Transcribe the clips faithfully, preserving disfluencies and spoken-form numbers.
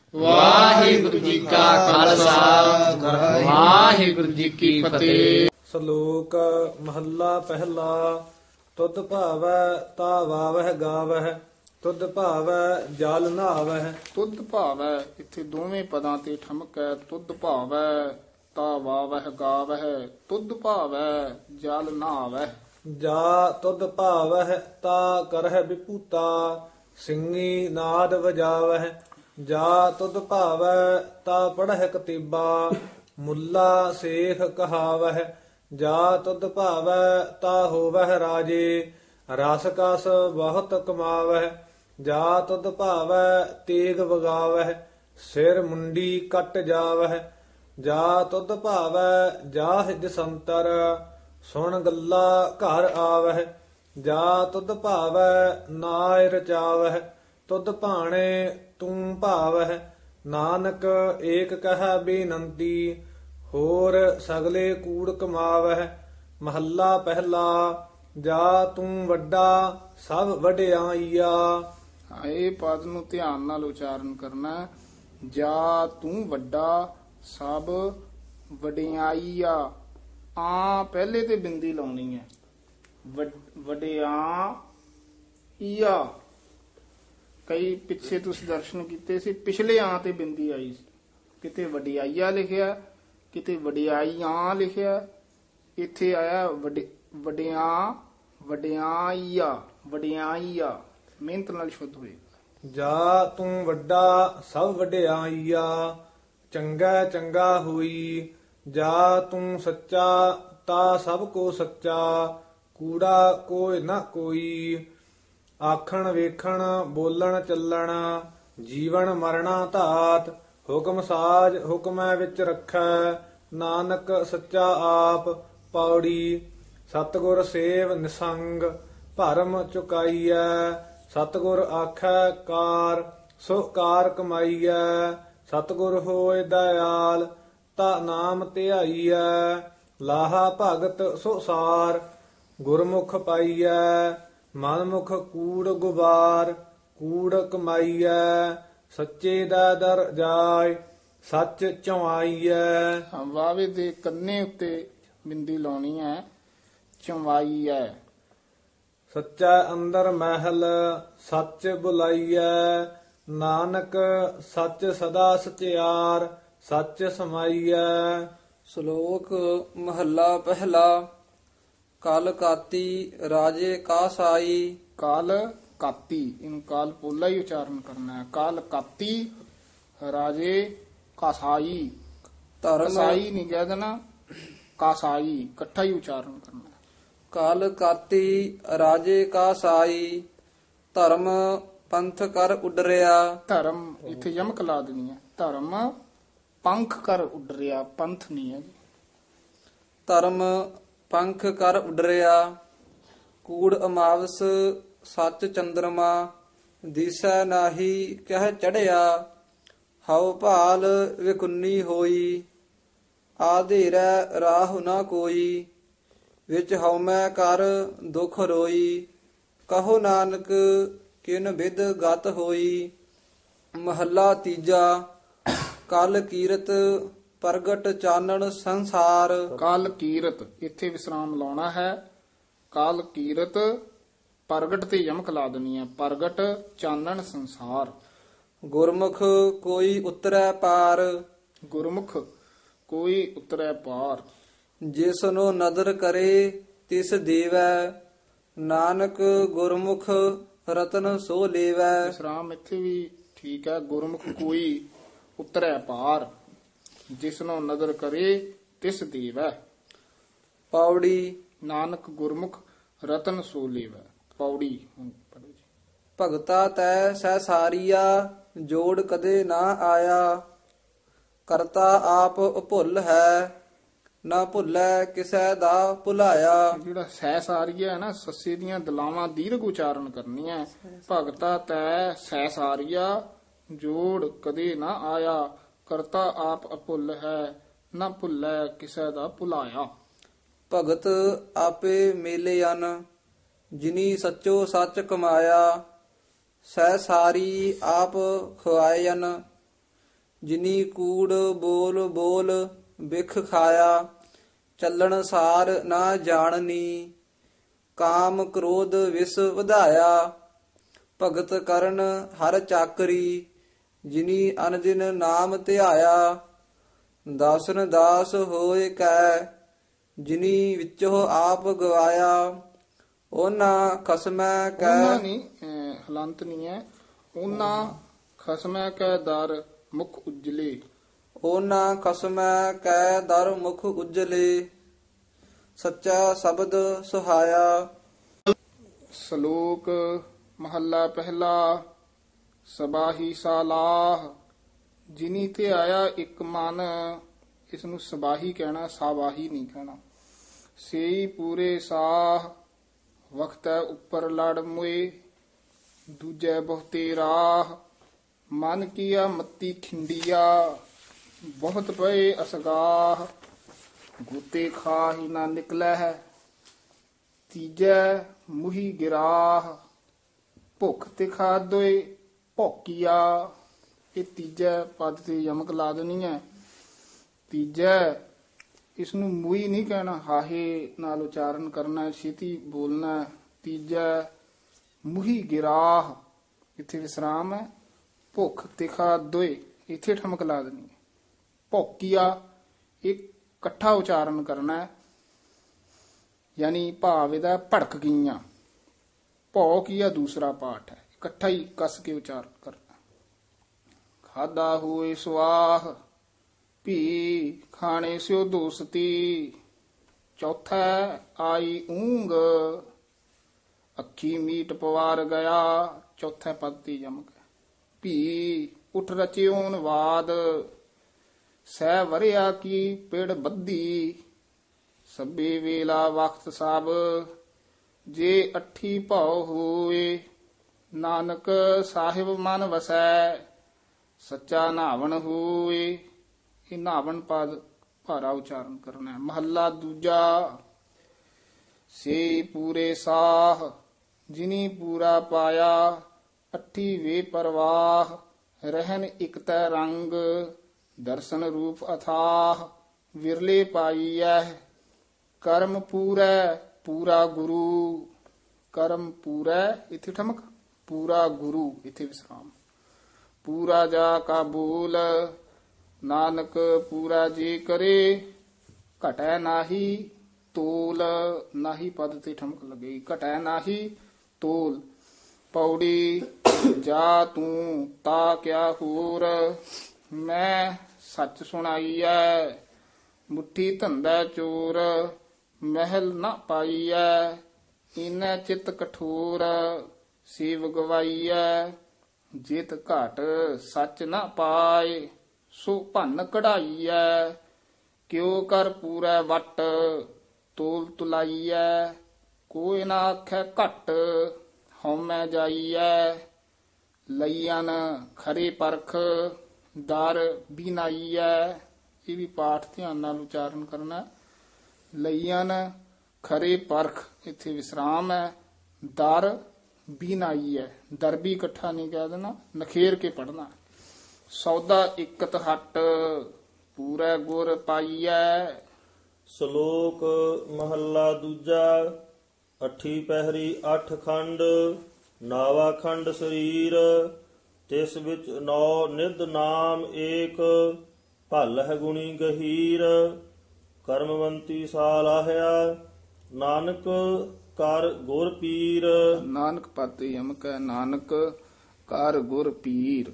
ਵਾਹਿਗੁਰੂ ਜੀ ਕਾ ਖਾਲਸਾ ਵਾਹਿਗੁਰੂ ਜੀ ਕੀ ਫਤਿਹ। ਸ਼ਲੋਕ ਮਹੱਲਾ ਪਹਿਲਾ। ਤੁਧ ਭਾਵੈ ਤਾ ਵਾਵਹਿ ਗਾਵਹਿ, ਤੁਧ ਭਾਵੈ ਜਲ ਨਹਾਵਹਿ। ਤੁਧ ਭਾਵੈ ਇੱਥੇ ਦੋਵੇਂ ਪਦਾਂ ਤੇ ਠਮਕ ਹੈ। ਤੁਧ ਭਾਵੈ ਤਾ ਵਾਵਹਿ ਗਾਵਹਿ, ਤੁਧ ਭਾਵੈ ਜਲ ਨਹਾਵਹਿ। ਜਾ ਤੁਧ ਭਾਵਹਿ ਤਾ ਕਰਹਿ ਵਿਭੂਤਾ, ਸਿੰਘੀ ਨਾਦ ਵਜਾਵਹਿ। ਜਾ ਤੁਧ ਭਾਵੈ ਤਾ ਪੜਹਿ ਕਤੀਬਾ, ਮੁੱਲਾ ਸੇਖ ਕਹਾਵਹਿ। ਜਾ ਤੁਧ ਭਾਵੈ ਤਾ ਹੋਵਹਿ ਰਾਜੇ, ਰਸ ਕਸ ਬਹੁਤ ਕਮਾਵਹਿ। ਜਾ ਤੁਧ ਭਾਵੈ ਤੇਗ ਵਗਾਵਹਿ, ਸਿਰ ਮੁੰਡੀ ਕੱਟ ਜਾਵਹਿ। ਜਾ ਤੁਧ ਭਾਵੈ ਜਾਹਿ ਜਸੰਤਰ, ਸੁਣ ਗੱਲਾ ਘਰ ਆਵਹਿ। ਜਾ ਤੁਧ ਭਾਵੈ ਨਾਇ ਰਚਾਵਹਿ, ਤੁਧ ਭਾਣੇ ਤੂੰ ਭਾਵਹਿ। ਨਾਨਕ ਏਕ ਕਹਿ ਬੇਨੰਤੀ, ਹੋਰ ਸਗਲੇ ਕੂੜ ਕਮਾਵਹਿ। ਮਹੱਲਾ ਪਹਿਲਾ। ਜਾ ਤੂੰ ਵੱਡਾ ਸਭ ਵਡਿਆਈਆ। ਇਹ ਪਦ ਨੂੰ ਧਿਆਨ ਨਾਲ ਉਚਾਰਨ ਕਰਨਾ ਹੈ। ਜਾ ਤੂੰ ਵੱਡਾ ਸਭ ਵਡਿਆਈਆ। ਆ ਪਹਿਲੇ ਤੇ ਬਿੰਦੀ ਲਾਉਣੀ ਹੈ। ਵਡਿਆਈਆ ਕਈ ਪਿੱਛੇ ਤੁਸੀਂ ਦਰਸ਼ਨ ਕੀਤੇ ਸੀ, ਪਿਛਲੇ ਆਂ ਤੇ ਬਿੰਦੀ ਆਈ ਸੀ। ਕਿਤੇ ਵਡਿਆਈਆ ਲਿਖਿਆ, ਕਿਤੇ ਵਡਿਆਈਆਂ ਲਿਖਿਆ। ਇੱਥੇ ਆਇਆ ਵਡਿਆ ਵਡਿਆਈਆ ਵਡਿਆਈਆ। ਮਿਹਨਤ ਨਾਲ ਸ਼ੁੱਧ ਹੋਏਗਾ। ਜਾ ਤੂੰ ਵੱਡਾ ਸਭ ਵਡਿਆਈਆ, ਚੰਗਾ ਚੰਗਾ ਹੋਈ। ਜਾ ਤੂੰ ਸੱਚਾ ਤਾ ਸਭ ਕੋ ਸੱਚਾ, ਕੂੜਾ ਕੋਈ ਨਾ ਕੋਈ। ਆਖਣ ਵੇਖਣ ਬੋਲਣ ਚੱਲਣ, ਜੀਵਨ ਮਰਣਾ ਧਾਤ। ਹੁਕਮ ਸਾਜ ਹੁਕਮੈ ਵਿੱਚ ਰੱਖੈ, ਨਾਨਕ ਸੱਚਾ ਆਪ। ਪੌੜੀ। ਸਤਿਗੁਰ ਸੇਵ ਨਿਸੰਗ, ਭਰਮ ਚੁਕਾਈਐ। ਸਤਿਗੁਰ ਆਖੈ ਕਾਰ, ਸੋ ਕਾਰ ਕਮਾਈਐ। ਸਤਿਗੁਰ ਹੋਇ ਦਇਆਲ, ਤਾ ਨਾਮ ਧਿਆਈਐ। ਲਾਹਾ ਭਗਤ ਸੋ ਸਾਰ, ਗੁਰਮੁਖ ਪਾਈਐ। ਮਨਮੁਖ ਕੂੜ ਗੁਬਾਰ, ਕੂੜ ਕਮਾਈਐ। ਸੱਚੇ ਦਾ ਦਰ ਜਾਇ, ਸੱਚ ਚਵਾਈਐ। ਵਾਵੇ ਦੇ ਕੰਨੇ ਉੱਤੇ ਬਿੰਦੀ ਲਾਉਣੀ ਹੈ। ਚਵਾਈਐ। ਸੱਚਾ ਅੰਦਰ ਮਹਿਲ, ਸੱਚ ਬੁਲਾਈਐ। ਨਾਨਕ ਸੱਚ ਸਦਾ ਸਚਿਆਰ, ਸੱਚ ਸਮਾਈਐ। ਸ਼ਲੋਕ ਮਹੱਲਾ ਪਹਿਲਾ। ਕਲ ਕਾਤੀ ਰਾਜੇ ਕਾ ਸਾਈ। ਕਾਲ ਕਾਤੀ, ਇਹਨੂੰ ਕਾਲ ਪੋਲਾ ਹੀ ਉਚਾਰਨ ਕਰਨਾ ਹੈ। ਕਾਲ ਕਾਤੀ ਰਾਜੇ ਕਾਸਾਈ। ਧਰਮ ਕਸਾਈ ਨਹੀਂ ਕਹਿ ਦੇਣਾ, ਕਾਸਾਈ ਇਕੱਠਾ ਹੀ ਉਚਾਰਨ ਕਰਨਾ ਹੈ। ਕਾਲ ਕਾਤੀ ਰਾਜੇ ਕਾ ਸਾਈ, ਧਰਮ ਪੰਥ ਕਰ ਉਡਰਿਆ। ਧਰਮ ਇੱਥੇ ਯਮਕ ਲਾ ਦੇਣੀ ਹੈ। ਧਰਮ ਪੰਖ ਕਰ ਉਡਰਿਆ, ਪੰਥ ਨਹੀਂ ਹੈ ਜੀ। ਧਰਮ ਪੰਖ ਕਰ ਉਡਰਿਆ, ਕੂੜ ਅਮਾਵਸ ਸੱਚ ਚੰਦਰਮਾ। ਦੀਸੈ ਨਾਹੀ ਕਹਿ ਚੜਿਆ, ਹਉ ਭਾਲ ਵਿਕੁੰਨੀ ਹੋਈ। ਆਧੇਰੈ ਰਾਹੁ ਨਾ ਕੋਈ, ਵਿੱਚ ਹਉਮੈ ਕਰ ਦੁਖ ਰੋਈ। ਕਹੋ ਨਾਨਕ ਕਿਨ ਬਿਦ ਗਤ ਹੋਈ। ਮਹੱਲਾ ਤੀਜਾ। ਕਲ ਕੀਰਤ ਪ੍ਰਗਟ ਚਾਨਣ ਸੰਸਾਰ। ਕਾਲ ਕੀਰਤ ਇੱਥੇ ਵਿਸਰਾਮ ਲਾਉਣਾ ਹੈ। ਕਾਲ ਕੀਰਤ ਪ੍ਰਗਟ ਤੇ ਯਮਕ ਲਾ ਦੇਣੀ ਹੈ। ਪ੍ਰਗਟ ਚਾਨਣ ਸੰਸਾਰ। ਗੁਰਮੁਖ ਕੋਈ ਉਤਰੈ ਪਾਰ, ਗੁਰਮੁਖ ਕੋਈ ਉਤਰੈ ਪਾਰ। ਜਿਸਨੂੰ ਨਦਰ ਕਰੇ ਤਿਸ ਦੇਵੈ। ਨਾਨਕ ਗੁਰਮੁਖ ਰਤਨ ਸੋ ਲੇਵੈ। ਵਿਸਰਾਮ ਇੱਥੇ ਵੀ ਠੀਕ ਹੈ। ਗੁਰਮੁਖ ਕੋਈ ਉਤਰੈ ਪਾਰ, ਜਿਸਨੂੰ ਨਦਰ ਕਰੇ ਤਿਸ ਦੇਵੈ। ਪੌੜੀ। ਨਾਨਕ ਗੁਰਮੁਖ ਰਤਨ ਸੋ ਲੇਵੈ। ਪੌੜੀ। ਭਗਤਾ ਤੈ ਸਹਿ ਸਾਰੀਆ, ਜੋੜ ਕਦੇ ਨਾ ਆਇਆ। ਕਰਤਾ ਆਪ ਭੁੱਲ ਹੈ, ਨਾ ਭੁੱਲੈ ਕਿਸੈ ਦਾ ਭੁਲਾਇਆ। ਜਿਹੜਾ ਸਹਿ ਸਾਰੀਆ ਹੈ ਨਾ, ਸੱਸੇ ਦੀਆਂ ਦਲਾਵਾਂ ਦੀਰਘ ਉਚਾਰਨ ਕਰਨੀਆਂ। ਭਗਤਾ ਤੈ ਸਹਿ ਸਾਰੀਆ, ਜੋੜ ਕਦੇ ਨਾ ਆਇਆ। ਕਰਤਾ ਆਪ ਅਭੁੱਲ ਹੈ, ਨਾ ਭੁੱਲੈ ਕਿਸੈ ਦਾ ਭੁਲਾਇਆ। ਭਗਤ ਆਪੇ ਮੇਲੇ ਅਨ, ਜਿਨੀ ਸੱਚੋ ਸੱਚ ਕਮਾਇਆ। ਸਹਿ ਸਾਰੀ ਆਪ ਖੁਆਇਨ, ਜਿਨੀ ਕੂੜ ਬੋਲ ਬੋਲ ਬਿਖ ਖਾਇਆ, ਚੱਲਣ ਸਾਰ ਨਾ ਜਾਣਨੀ, ਕਾਮ ਕ੍ਰੋਧ ਵਿਸ ਵਧਾਇਆ, ਭਗਤ ਕਰਨ ਹਰ ਚਾਕਰੀ, ਜਿਨੀ ਅਨਦਿਨ ਨਾਮ ਧਿਆਇਆ, ਦਾਸਨ ਦਾਸ ਹੋਏ ਕੈ, ਜਿਨੀ ਵਿੱਚੋਂ ਆਪ ਗਵਾਇਆ, ਉਹਨਾਂ ਖਸਮੈ ਕੈ। ਉਹਨਾਂ ਨਹੀਂ ਅਹ, ਹਲੰਤ ਨਹੀਂ ਹੈ। ਉਹਨਾਂ ਖਸਮੈ ਕੈ ਦਰ ਮੁਖ ਉਜਲੇ। ਉਹਨਾਂ ਖਸਮੈ ਕੈ ਦਰ ਮੁਖ ਉਜਲੇ, ਸੱਚਾ ਸ਼ਬਦ ਸੁਹਾਇਆ। ਸ਼ਲੋਕ ਮਹੱਲਾ ਪਹਿਲਾ। ਸਬਾਹੀ ਸਾਲਾਹ, ਜਿਨੀ ਤੇ ਆਇਆ ਇੱਕ ਮਨ, ਇਸ ਨੂੰ ਸਬਾਹੀ ਕਹਿਣਾ, ਸਾਬਾਹੀ ਨਹੀਂ ਕਹਿਣਾ। ਸੇਈ ਪੂਰੇ ਸਾਹ, ਵਖਤੈ ਉੱਪਰ ਲੜ ਮੁਏ, ਦੂਜੈ ਬਹੁਤੇ ਰਾਹ, ਮਨ ਕੀਆ ਮੱਤੀ ਖਿੰਡੀਆ, ਬਹੁਤ ਪਏ ਅਸਗਾਹ, ਗੋਤੇ ਖਾਹੀ ਨਾ ਨਿਕਲੈ ਹੈ, ਤੀਜੈ ਮੁਹੀ ਗਿਰਾਹ, ਭੁੱਖ ਤੇ ਖਾਦੋਏ ਭੌਕੀਆ। ਇਹ ਤੀਜੈ ਪਦ ਤੇ ਯਮਕ ਲਾ ਦੇਣੀ ਹੈ। ਤੀਜੈ ਇਸ ਨੂੰ ਮੂਈ ਨਹੀਂ ਕਹਿਣਾ, ਹਾਹੇ ਨਾਲ ਉਚਾਰਨ ਕਰਨਾ, ਛੇਤੀ ਬੋਲਣਾ। ਤੀਜੈ ਮੁਹੀ ਗਿਰਾਹ, ਇੱਥੇ ਵਿਸਰਾਮ ਹੈ। ਭੁੱਖ ਤਿਖਾ ਦੋਏ, ਇੱਥੇ ਠਮਕ ਲਾ ਦੇਣੀ ਹੈ। ਭੌਕੀਆ ਇਹ ਇਕੱਠਾ ਉਚਾਰਨ ਕਰਨਾ, ਯਾਨੀ ਭਾਵ ਇਹਦਾ ਭੜਕ ਗਈਆਂ। ਭੌ ਕੀਆ ਦੂਸਰਾ ਪਾਠ ਹੈ, ਇਕੱਠਾ ਹੀ ਕੱਸ ਕੇ ਉਚਾਰਨ ਕਰਨਾ। ਖਾਦਾ ਹੋਏ ਸਵਾਹ, ਭੀ ਖਾਣੇ ਸਿਓ ਦੋਸਤੀ, ਚੌਥਾ ਆਈ ਊਂਗ, ਅੱਖੀ ਮੀਟ ਪਵਾਰ ਗਿਆ, ਚੌਥੇ ਪਦ ਤੇ ਯਮਕ ਹੈ। ਭੀ ਉਠ ਰਚਿਓਨ ਵਾਦ, ਸਹਿ ਵਰਿਆ ਕੀ ਪੇੜ ਬੱਧੀ, ਸਭੇ ਵੇਲਾ ਵਕਤ ਸਭ, ਜੇ ਅੱਠੀ ਭਉ ਹੋਏ, ਨਾਨਕ ਸਾਹਿਬ ਮਨ ਵਸੈ, ਸੱਚਾ ਨਾਵਣ ਹੋਏ। ਇਹ ਨਾਵਣ ਪਦ ਭਾਰਾ ਉਚਾਰਨ ਕਰਨਾ ਹੈ। ਮਹੱਲਾ ਦੂਜਾ। ਸੇ ਪੂਰੇ ਸਾਹ, ਜਿਨੀ ਪੂਰਾ ਪਾਇਆ, ਅੱਠੀ ਵੇ ਪਰਵਾਹ, ਰਹਿਨ ਇਕਤੈ ਰੰਗ, ਦਰਸ਼ਨ ਰੂਪ ਅਥਾਹ, ਵਿਰਲੇ ਪਾਈਐ, ਕਰਮ ਪੂਰੈ ਪੂਰਾ ਗੁਰੂ। ਕਰਮ ਪੂਰੈ ਇੱਥੇ ਠਮਕ, ਪੂਰਾ ਗੁਰੂ ਇੱਥੇ ਵਿਸਰਾਮ। ਪੂਰਾ ਜਾ ਕਾ ਬੋਲ, ਨਾਨਕ ਪੂਰਾ ਜੇ ਕਰੇ, ਘਟੈ ਨਾਹੀ ਤੋਲ। ਨਾਹੀ ਪਦ ਤੇ ਠਮਕ ਲੱਗੇਗੀ, ਘਟੈ ਨਾਹੀ ਤੋਲ। ਪੌੜੀ ਜਾ ਤੂੰ ਤਾ ਕਿਆ ਹੋਰ, ਮੈਂ ਸੱਚ ਸੁਣਾਈਐ, ਮੁੱਠੀ ਧੰਦਾ ਚੋਰ, ਮਹਿਲ ਨਾ ਪਾਈਐ, ਇਨੈ ਚਿਤ ਕਠੋਰ, ਸੇਵ ਗਵਾਈਐ, ਜਿਤ ਘਟ ਸੱਚ ਨਾ ਪਾਏ, ਸੋ ਭੰਨ ਕਢਾਈਐ, ਕਿਉ ਕਰ ਪੂਰੈ ਵਟ, ਤੋਲ ਤੁਲਾਈਐ, ਕੋਈ ਨਾ ਆਖੈ ਘਟ, ਹਉਮੈ ਜਾਈਐ, ਲਈਅਨ ਖਰੇ ਪਰਖ, ਦਰ ਬਿਨਾਈਐ। ਇਹ ਵੀ ਪਾਠ ਧਿਆਨ ਨਾਲ ਉਚਾਰਨ ਕਰਨਾ। ਲਈਅਨ ਖਰੇ ਪਰਖ, ਇੱਥੇ ਵਿਸਰਾਮ ਹੈ। ਦਰ ਬਿਨਾਈਐ, ਦਰ ਵੀ ਇਕੱਠਾ ਨਹੀਂ ਕਹਿ ਦੇਣਾ, ਨਖੇਰ ਕੇ ਪੜਨਾ। ਸੌਦਾ ਇਕਤ ਹੱਟ, ਪੂਰਾ ਗੁਰ ਪਾਈਐ। ਸ਼ਲੋਕ ਮਹੱਲਾ ਦੂਜਾ। ਅੱਠੀ ਪਹਿਰੀ ਅੱਠ ਖੰਡ, ਨਾਵਾ ਖੰਡ ਸਰੀਰ, ਤਿਸ ਵਿੱਚ ਨੌ ਨਿਧ ਨਾਮ ਏਕ, ਭਲ ਹੈ ਗੁਣੀ ਗਹੀਰ, ਕਰਮਵੰਤੀ ਸਾਲਾਹਿਆ, ਨਾਨਕ ਕਰ ਗੁਰ ਪੀਰ। ਨਾਨਕ ਪਦ ਯਮਕ ਹੈ, ਨਾਨਕ ਕਰ ਗੁਰ ਪੀਰ।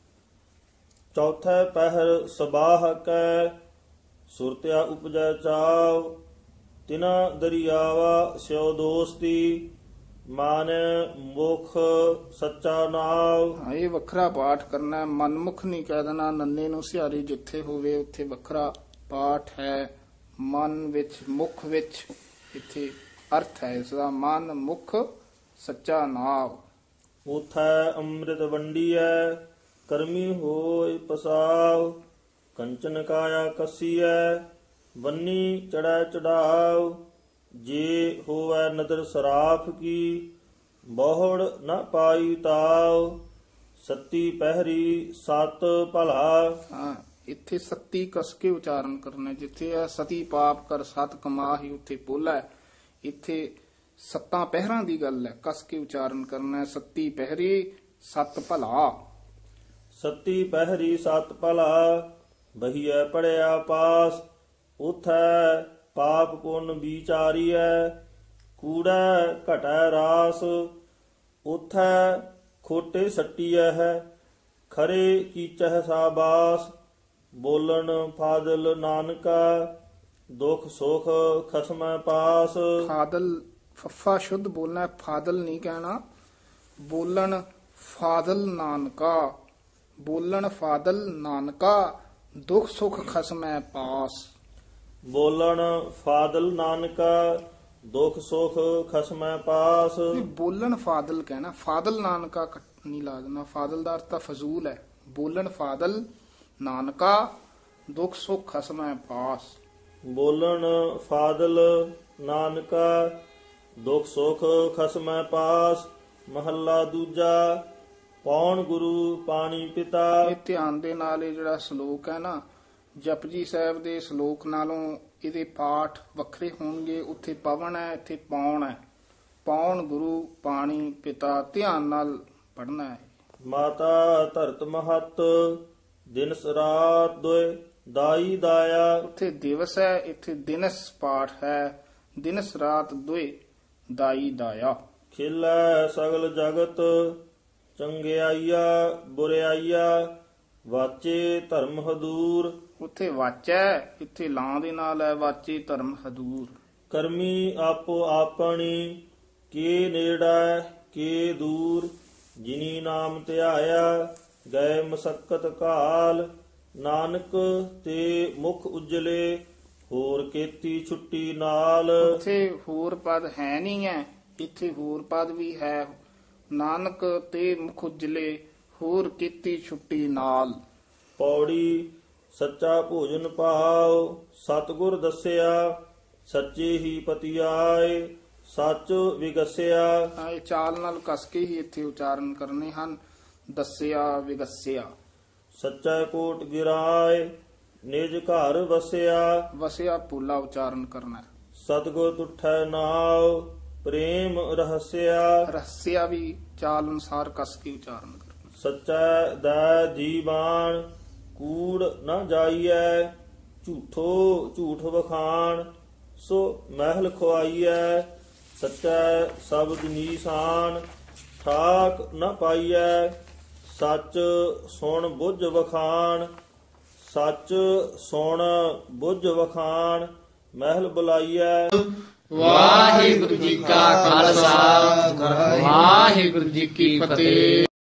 ਚੌਥਾ ਪਹਿਰ ਸਬਾਹ ਕੈ, ਸੁਰਤਿਆ ਉਪਜੈ ਚਾਵ, ਤਿਨਾ ਦਰਿਆਵਾ ਸਿਓ ਦੋਸਤੀ, ਮਨ ਮੁਖ ਸੱਚਾ ਨਾਮ। ਹਾਂ, ਇਹ ਵੱਖਰਾ ਪਾਠ ਕਰਨਾ ਹੈ, ਮਨਮੁਖ ਨਹੀਂ ਕਹਿ ਦੇਣਾ। ਨੰਨੇ ਨੂੰ ਸਿਹਾਰੀ ਜਿੱਥੇ ਹੋਵੇ ਉੱਥੇ ਵੱਖਰਾ ਪਾਠ ਹੈ। ਮਨ ਵਿੱਚ, ਮੁਖ ਵਿੱਚ, ਇੱਥੇ ਅਰਥ ਹੈ ਇਸ ਦਾ, ਮਨ ਮੁਖ ਸੱਚਾ ਨਾਮ। ਉਥੈ ਅੰਮ੍ਰਿਤ ਵੰਡੀਐ, ਕਰਮੀ ਹੋਇ ਪਸਾਵ, ਕੰਚਨ ਕਾਇਆ ਕਸੀਐ, ਵੰਨੀ ਚੜੈ ਚੜਾਵ, ਜੇ ਹੋਵੈ ਨਦਰ ਸਰਾਫ ਕੀ, ਬਹੁੜ ਨ ਪਾਈ ਤਾਵ, ਸੱਤੀ ਪਹਿਰੀ ਸਤ ਭਲਾ। ਹਾਂ, ਇੱਥੇ ਸੱਤੀ ਕਸ ਕੇ ਉਚਾਰਨ ਕਰਨਾ। ਜਿੱਥੇ ਆ ਸਤੀ ਪਾਪ ਕਰ ਸਤ ਕਮਾਹੀ, ਉੱਥੇ ਪੋਲਾ ਹੈ। ਇੱਥੇ ਸੱਤਾਂ ਪਹਿਰਾਂ ਦੀ ਗੱਲ ਹੈ, ਕਸ ਕੇ ਉਚਾਰਨ ਕਰਨਾ। ਸੱਤੀ ਪਹਿਰੀ ਸਤ ਭਲਾ। ਸੱਤੀ ਪਹਿਰੀ ਸਤ ਭਲਾ, ਬਹੀਐ ਪੜਿਆ ਪਾਸ। ਉਥੈ ਪਾਪ ਪੁੰਨ ਵਿਚਾਰੀਐ, ਕੂੜੈ ਘਟੈ ਰਾਸ। ਉਥੈ ਖੋਟੇ ਸੱਟੀਐ ਹੈ, ਖਰੇ ਕੀਚਹਿ ਸਾਬਾਸ। ਬੋਲਣ ਫਾਜ਼ਲ ਨਾਨਕਾ, ਦੁਖ ਸੁਖ ਖਸਮੈ ਪਾਸ। ਫਾਦਲ ਫੱਫਾ ਸ਼ੁੱਧ ਬੋਲਣਾ, ਫਾਦਲ ਨਹੀਂ ਕਹਿਣਾ। ਬੋਲਣ ਫਾਦਲ ਨਾਨਕਾ, ਬੋਲਣ ਫਾਦਲ ਨਾਨਕਾ, ਦੁਖ ਸੁਖ ਖਸਮੈ ਪਾਸ। ਬੋਲਣ ਫਾਦਲ ਨਾਨਕਾ, ਦੁਖ ਸੁਖ ਖਸਮੈ ਪਾਸ। ਇਹ ਬੋਲਣ ਫਾਦਲ ਕਹਿਣਾ, ਫਾਦਲ ਨਾਨਕਾ ਕੱਟ ਨਹੀਂ ਲਾ ਦੇਣਾ। ਫਾਦਲ ਦਾ ਅਰਥ ਤਾਂ ਫਜ਼ੂਲ ਹੈ। ਬੋਲਣ ਫਾਦਲ ਨਾਨਕਾ, ਦੁਖ ਸੁਖ ਖਸਮੈ ਪਾਸ। ਬੋਲਣ ਫਾਦਲ ਨਾਨਕਾ, ਦੁਖ ਸੁਖ ਖਸਮੈ ਪਾਸ। ਮਹੱਲਾ ਦੂਜਾ। ਪੌਣ ਗੁਰੂ ਪਾਣੀ ਪਿਤਾ। ਇਹ ਧਿਆਨ ਦੇ ਨਾਲ ਇਹ ਜਿਹੜਾ ਸ਼ਲੋਕ ਹੈ ਨਾ, ਜਪਜੀ ਸਾਹਿਬ ਦੇ ਸ਼ਲੋਕ ਨਾਲੋਂ ਇਹਦੇ ਪਾਠ ਵੱਖਰੇ ਹੋਣਗੇ। ਉੱਥੇ ਪਵਨ ਹੈ, ਇੱਥੇ ਪੌਣ ਹੈ। ਪੌਣ ਗੁਰੂ ਪਾਣੀ ਪਿਤਾ, ਧਿਆਨ ਨਾਲ ਪੜ੍ਹਨਾ ਹੈ। ਮਾਤਾ ਧਰਤ ਮਹਤ, ਦਿਨਸ ਰਾਤ ਦੁਇ ਦਾਈ ਦਾਇਆ। ਉੱਥੇ ਦਿਵਸ ਹੈ, ਇੱਥੇ ਦਿਨਸ ਪਾਠ ਹੈ। ਦਿਨਸ ਰਾਤ ਦੁਇ ਦਾਈ ਦਾਇਆ। ਖਿਲੈ ਸਗਲ ਜਗਤ, ਚੰਗਿਆਈਆ ਬੁਰਿਆਈਆ। ਵਾਚੇ ਧਰਮ ਹਦੂਰ, ਉੱਥੇ ਵਾਚੈ, ਇੱਥੇ ਲਾਂ ਦੇ ਨਾਲ ਹੈ। ਵਾਚੇ ਧਰਮ ਹਦੂਰ। ਕਰਮੀ ਆਪੋ ਆਪਣੀ, ਕੇ ਨੇੜਾ ਕੇ ਦੂਰ। ਜਿਨੀ ਨਾਮ ਧਿਆਇਆ, ਗਏ ਮਸਕਤ ਕਾਲ। ਨਾਨਕ ਤੇ ਮੁਖ ਉਜਲੇ, ਹੋਰ ਕੀਤੀ ਛੁੱਟੀ ਨਾਲ। ਉੱਥੇ ਹੋਰ ਪਦ ਹੈ ਨਹੀਂ ਹੈ, ਇੱਥੇ ਹੋਰ ਪਦ ਵੀ ਹੈ। ਨਾਨਕ ਤੇ ਮੁਖ ਉਜਲੇ, ਹੋਰ ਕੀਤੀ ਛੁੱਟੀ ਨਾਲ। ਪੌੜੀ ਸੱਚਾ ਭੋਜਨ ਭਾਉ, ਸਤਿਗੁਰ ਦੱਸਿਆ। ਸੱਚੇ ਹੀ ਪਤਿਆਏ, ਸੱਚ ਵਿਗਸਿਆ। ਹਾਂ, ਇਹ ਚਾਲ ਨਾਲ ਕਸ ਕੇ ਹੀ ਇੱਥੇ ਉਚਾਰਨ ਕਰਨੇ ਹਨ। ਦੱਸਿਆ ਵਿਗਸਿਆ। ਸੱਚਾ ਕੋਟ ਗਿਰਾਏ, ਨਿਜ ਘਰ ਵਸਿਆ। ਵਸਿਆ ਪੂਲਾ ਉਚਾਰਨ ਕਰਨਾ। ਸਤਿਗੁਰ ਤੁਠੈ ਨਾਉ, ਪ੍ਰੇਮ ਰਹਸਿਆ। ਰਹੱਸਿਆ ਵੀ ਚਾਲ ਅਨੁਸਾਰ ਕਸ ਕੇ ਉਚਾਰਨ ਕਰਨਾ। ਸੱਚਾ ਦੈ ਜੀਵਾਨ, ਕੂੜ ਨ ਜਾਈਐ। ਝੂਠੋ ਝੂਠ ਵਖਾਣ, ਸੋ ਮਹਿਲ ਖੁਆਈਐ। ਸੱਚਾ ਸ਼ਬਦ ਨੀਸਾਨ, ਠਾਕ ਨ ਪਾਈਐ। ਸੱਚ ਸੁਣ ਬੁੱਝ ਵਖਾਣ, ਸੱਚ ਸੁਣ ਬੁੱਝ ਵਖਾਣ। ਮਹਿਲ ਬੁਲਾਈਐ। ਵਾਹਿਗੁਰੂ ਜੀ ਕਾ ਖਾਲਸਾ, ਵਾਹਿਗੁਰੂ ਜੀ ਕੀ ਫਤਿਹ।